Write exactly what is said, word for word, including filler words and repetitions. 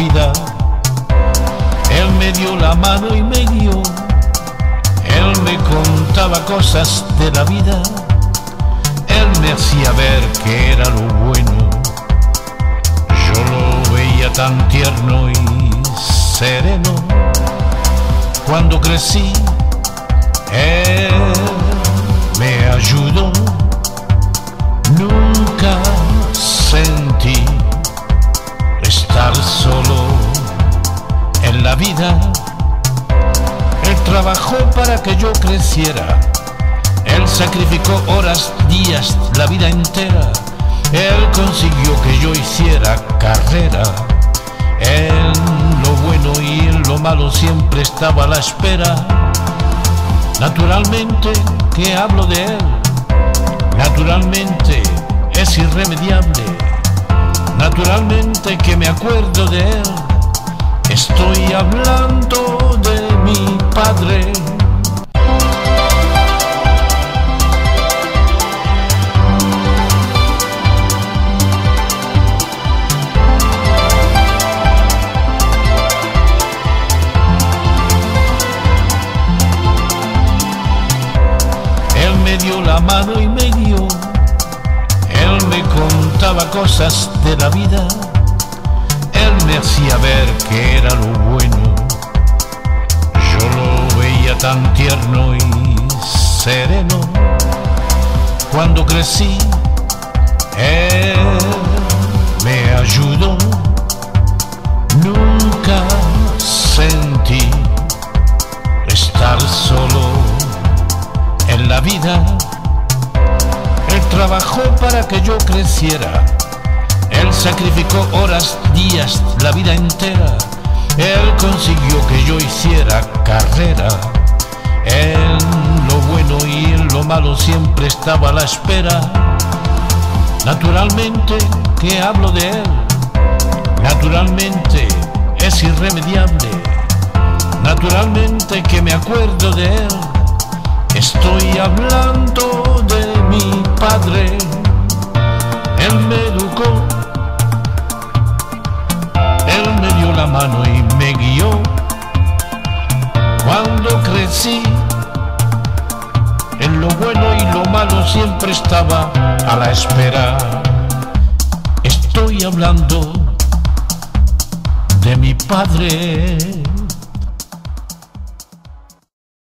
vida. Él me dio la mano y me guió. Él me contaba cosas de la vida. Él me hacía ver que era lo bueno. Yo lo veía tan tierno y sereno. Cuando crecí, Él me ayudó. Nunca sentí estar solo en la vida. Él trabajó para que yo creciera. Él sacrificó horas, días, la vida entera. Él consiguió que yo hiciera carrera. En lo bueno y en lo malo siempre estaba a la espera. Naturalmente que hablo de Él. Naturalmente es irremediable. Naturalmente que me acuerdo de Él. Estoy hablando de mi Padre. Él me dio la mano y me guió. Él me contaba cosas de la vida. Él me hacía ver que era lo bueno. Yo lo veía tan tierno y sereno. Cuando crecí, Él me ayudó. Nunca sentí estar solo en la vida. Él trabajó para que yo creciera. Él sacrificó horas, días, la vida entera. Él consiguió que yo hiciera carrera. En lo bueno y en lo malo siempre estaba a la espera. Naturalmente que hablo de Él. Naturalmente es irremediable. Naturalmente que me acuerdo de Él. Estoy hablando de mi Padre. Él me educó. Él me dio la mano y me guió. Cuando crecí, en lo bueno y lo malo siempre estaba a la espera. Estoy hablando de mi Padre.